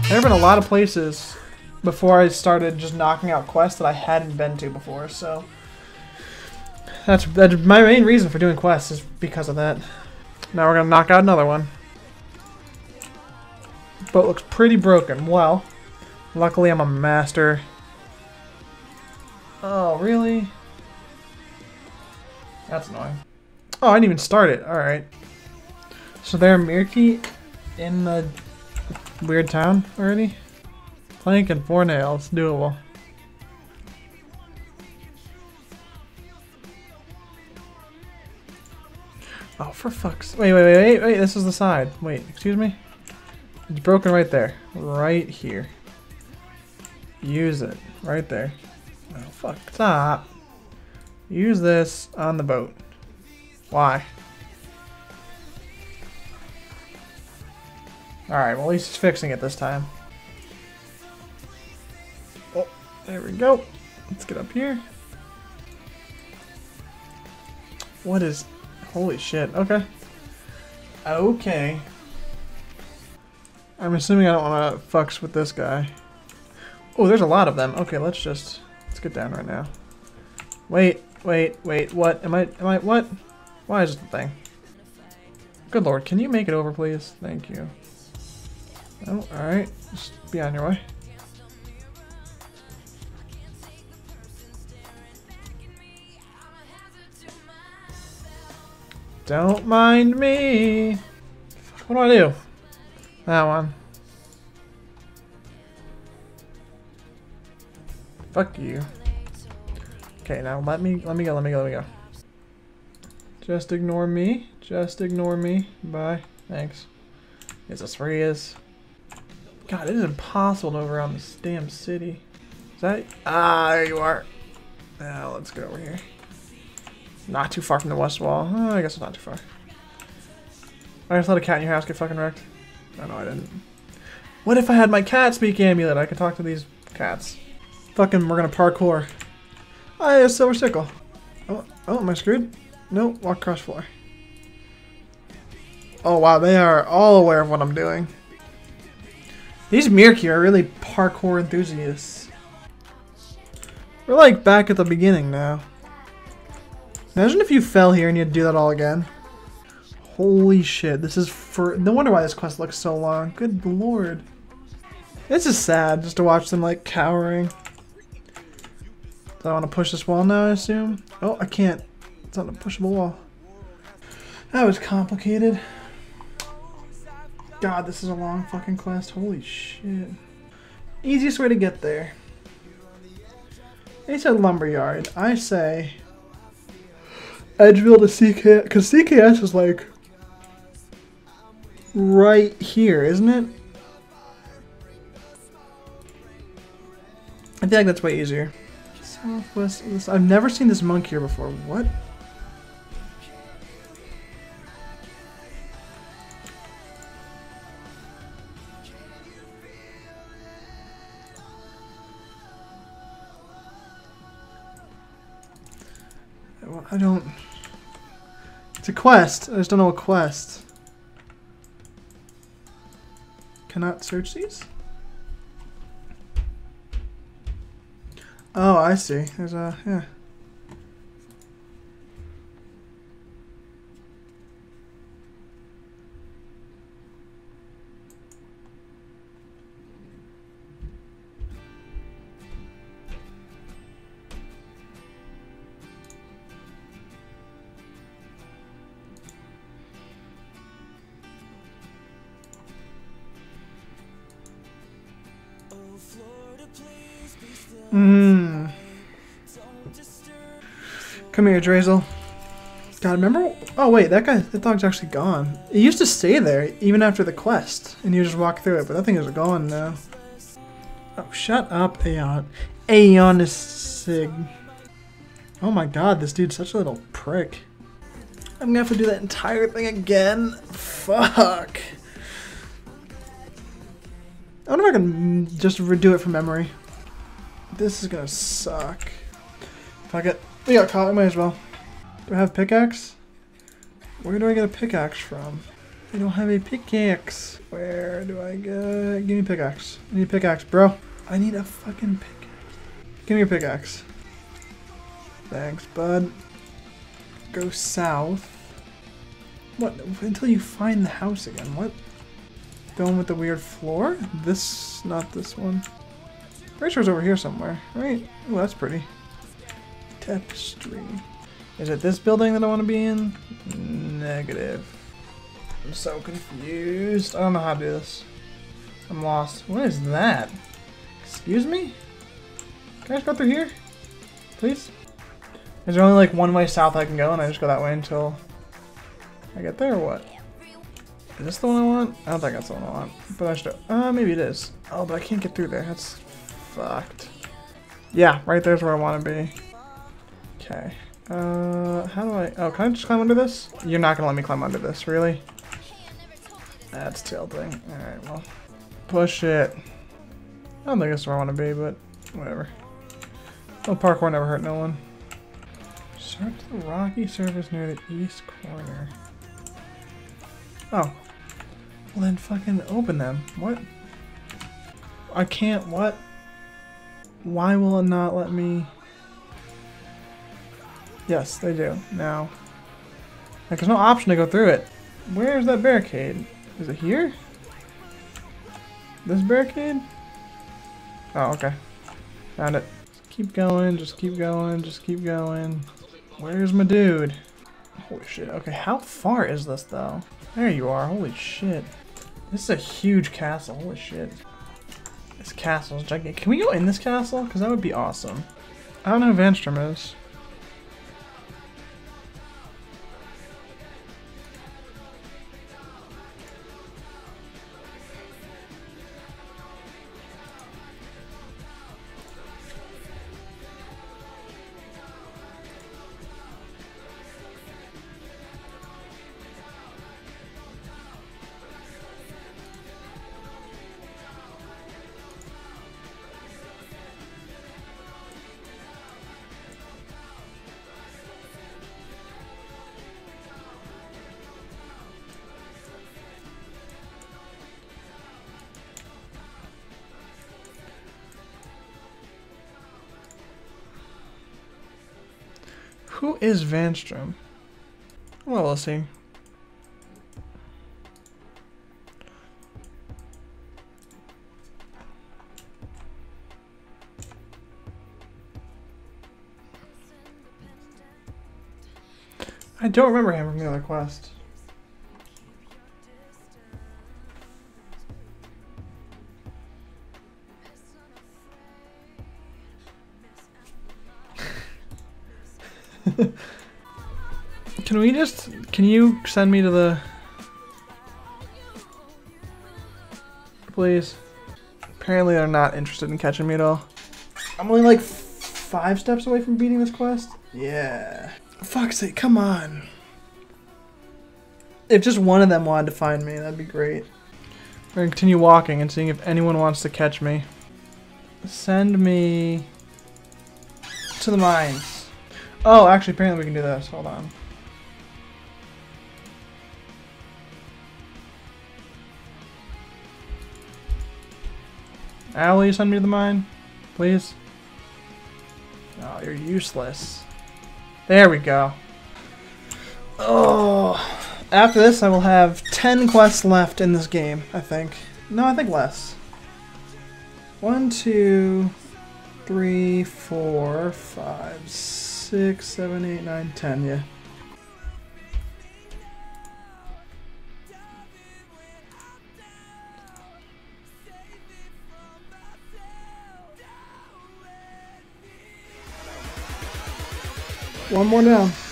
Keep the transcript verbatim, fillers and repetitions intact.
There have been a lot of places before I started just knocking out quests that I hadn't been to before, so that's, that's my main reason for doing quests is because of that. Now we're gonna knock out another one. Boat looks pretty broken. Well, luckily I'm a master. Oh, really? That's annoying. Oh, I didn't even start it. Alright. So there are Mirki in the weird town already? Plank and four nails. Doable. Oh, for fuck's... Wait, wait, wait, wait, wait. This is the side. Wait, excuse me? It's broken right there. Right here. Use it. Right there. Oh, fuck. Stop. Use this on the boat. Why? Alright, well at least he's fixing it this time. Oh, there we go. Let's get up here. What is... Holy shit. Okay. Okay. I'm assuming I don't want to fucks with this guy. Oh, there's a lot of them. Okay, let's just... Let's get down right now. Wait, wait, wait. What? Am I... Am I... What? Why is this the thing? Good lord, can you make it over, please? Thank you. Oh, alright. Just be on your way. Don't mind me. What do I do? That one. Fuck you. Okay, now let me let me go, let me go, let me go. Just ignore me. Just ignore me. Bye. Thanks. Is this where he is? God, it is impossible to go around this damn city. Is that... Ah, there you are. Now let's get over here. Not too far from the west wall. Oh, I guess it's not too far. I just let a cat in your house get fucking wrecked. Oh, no, I didn't. What if I had my cat speak amulet? I could talk to these cats. Fucking, we're gonna parkour. I have a silver sickle. Oh, oh, am I screwed? No, walk across floor. Oh, wow, they are all aware of what I'm doing. These Mirki are really parkour enthusiasts. We're like back at the beginning now. Imagine if you fell here and you had to do that all again. Holy shit, this is for... No wonder why this quest looks so long. Good lord. This is sad just to watch them like cowering. Do I want to push this wall now, I assume? Oh, I can't. It's not a pushable wall. That was complicated. God, this is a long fucking quest. Holy shit. Easiest way to get there. They said Lumberyard. I say Edgeville to C K S, because C K S is like right here, isn't it? I feel like that's way easier. Southwest. This, I've never seen this monk here before. What? I don't... It's a quest. I just don't know a quest. Cannot search these? Oh, I see. There's a... yeah. Hmm. Come here, Drazel. God, remember? Oh wait, that guy, that dog's actually gone. It used to stay there even after the quest, and you just walk through it, but that thing is gone now. Oh, shut up, Aeon. Aeon is sig. Oh my God, this dude's such a little prick. I'm gonna have to do that entire thing again. Fuck. I wonder if I can just redo it from memory. This is gonna suck. Fuck it. We got caught, we might as well. Do I have pickaxe? Where do I get a pickaxe from? I don't have a pickaxe. Where do I go? Give me a pickaxe. I need a pickaxe, bro. I need a fucking pickaxe. Give me a pickaxe. Thanks, bud. Go south. What? Until you find the house again. What? The one with the weird floor? This, not this one. Pretty sure it's over here somewhere, right? Oh, that's pretty. Tapestry. Is it this building that I want to be in? Negative. I'm so confused. I don't know how to do this. I'm lost. What is that? Excuse me? Can I just go through here? Please? Is there only like one way south I can go and I just go that way until I get there or what? Is this the one I want? I don't think that's the one I want. But I should. Uh, maybe it is. Oh, but I can't get through there. That's fucked. Yeah, right there's where I want to be. Okay. Uh, how do I? Oh, can I just climb under this? You're not gonna let me climb under this, really? That's tilting. Alright, well. Push it. I don't think that's where I want to be, but whatever. Well, parkour never hurt no one. Search the rocky surface near the east corner. Oh. Well then fucking open them. What? I can't, what? Why will it not let me? Yes, they do. Now. Like, there's no option to go through it. Where's that barricade? Is it here? This barricade? Oh, okay. Found it. Just keep going, just keep going, just keep going. Where's my dude? Holy shit. Okay, how far is this though? There you are. Holy shit. This is a huge castle. Holy shit. This castle is gigantic. Can we go in this castle? Because that would be awesome. I don't know who Vanstrom is. Who is Vanstrom? Well, let's see. I don't remember him from the other quest. Can we just, can you send me to the, please? Apparently they're not interested in catching me at all. I'm only like five steps away from beating this quest. Yeah. Fuck's sake, come on. If just one of them wanted to find me, that'd be great. We're gonna continue walking and seeing if anyone wants to catch me. Send me to the mines. Oh, actually, apparently we can do this. Hold on. Al, will you send me to the mine? Please? Oh, you're useless. There we go. Oh. After this, I will have ten quests left in this game, I think. No, I think less. One, two, three, four, five, six, seven, eight, nine, ten, yeah. One more down.